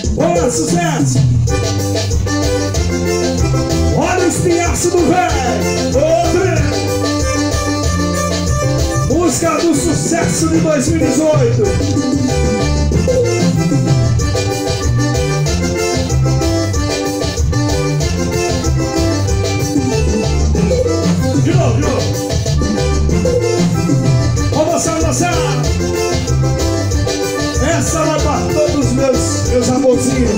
Olha, sucesso! Olha o espinhaço do velho! Outra! Música do sucesso de 2018! De novo, de novo! Vamos dançar! Essa vai para todos os meus amorzinhos.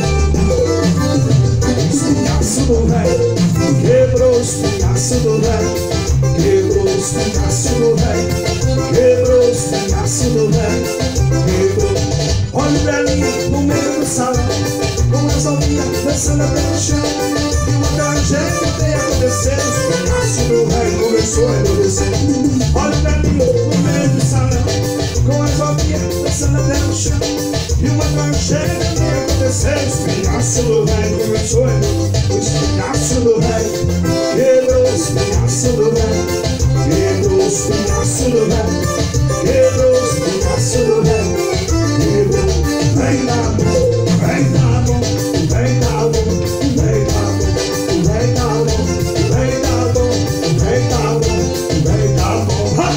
Espinhaço do velho, quebrou o espinhaço do velho, quebrou o espinhaço do velho, quebrou o espinhaço do velho, quebrou. Olha o velhinho no meio do salão, com as ovinhas dançando até no chão. E uma tragédia veio acontecer, o espinhaço do velho começou a endurecer. Olha o velhinho no meio do salão, com as ovinhas dançando até no chão. E uma tragédia veio acontecer, o espinhaço do velho começou a endurecer. O espinhaço do velho quebrou o espinhaço do velho, quebrou o espinhaço do velho, quebrou o espinhaço do velho, quebrou. Vem da mão, vem da mão, vem da mão, vem da mão, vem da mão, vem da mão, vem da mão, vem da mão.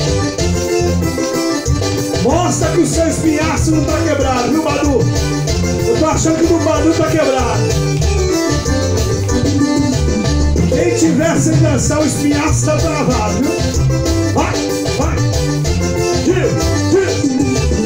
Mostra que o seu espinhaço não tá quebrado, viu, Badu? Eu tô achando que o do Badu tá quebrado. Quem tiver sem dançar, o espinhaço tá travado, viu? Vai, vai! Tira, tira!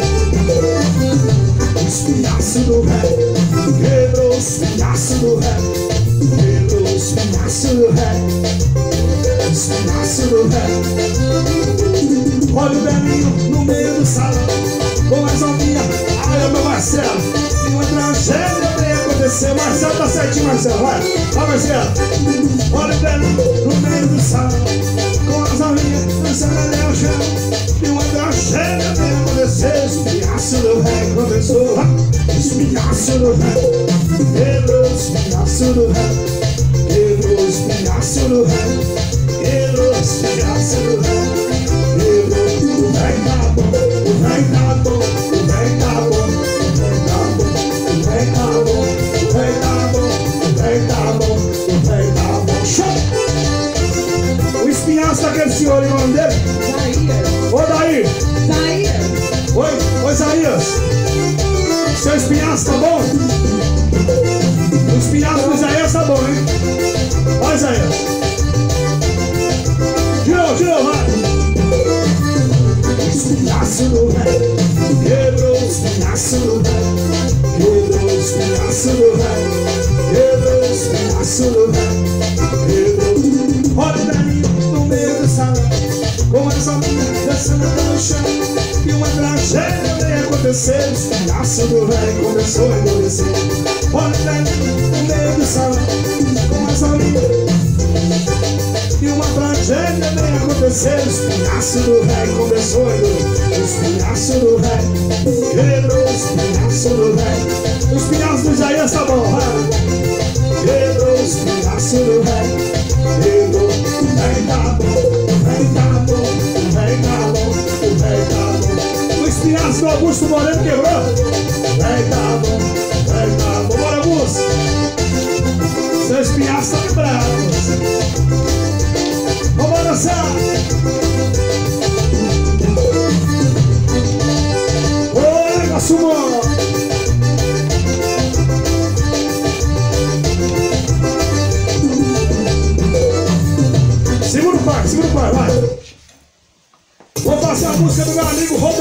O espinhaço do velho quebrou o espinhaço do velho, quebrou o espinhaço do velho, o espinhaço do velho. Olha o velhinho no meio do salão, com as ovinhas. Olha meu Marcelo, e uma tragédia veio acontecer. Marcelo tá certinho, Marcelo, vai, vai, Marcelo. Olha o velhinho no meio do salão, com as ovinhas dançando até o chão. E uma tragédia veio acontecer, o espinhaço do velho começou. O espinhaço do velho quebrou o espinhaço do velho, quebrou o espinhaço do velho, quebrou o espinhaço do velho, quebrou. O velho tá bom, o velho tá bom, o velho tá bom, o velho tá bom, o velho tá bom, o velho tá bom, o velho tá bom. Show! O espinhaço daquele senhor, o nome dele? Isaías. Ô, Daí! Isaías. Oi, Isaías. Seu espinhaço tá bom? O espinhaço do Isaías tá bom, hein? Vai, Isaías. De novo, vai. O espinhaço do velho quebrou o espinhaço do velho, quebrou o espinhaço do velho, quebrou o espinhaço do velho, quebrou. Olha o velhinho no meio do salão, com as ovinhas dançando até no chão. E uma tragédia veio acontecer, o espinhaço do velho começou a endurecer. Olha o velhinho no meio do salão, com as ovinhas. E uma tragédia veio acontecer, o espinhaço do velho começou a endurecer. O espinhaço do velho quebrou o espinhaço do velho. O espinhaço do Isaías tá bom, vai. Quebrou o espinhaço do velho, quebrou. O velho tá bom, o velho tá bom, o velho tá bom, o velho tá bom. O espinhaço do Augusto Moreno quebrou. O velho tá bom, o velho tá bom. Bora, Augusto. Seu espinhaço tá quebrado. Vamos dançar! Oi, negócio bom! Segura o pai, vai! Vou passar a música do meu amigo Robert.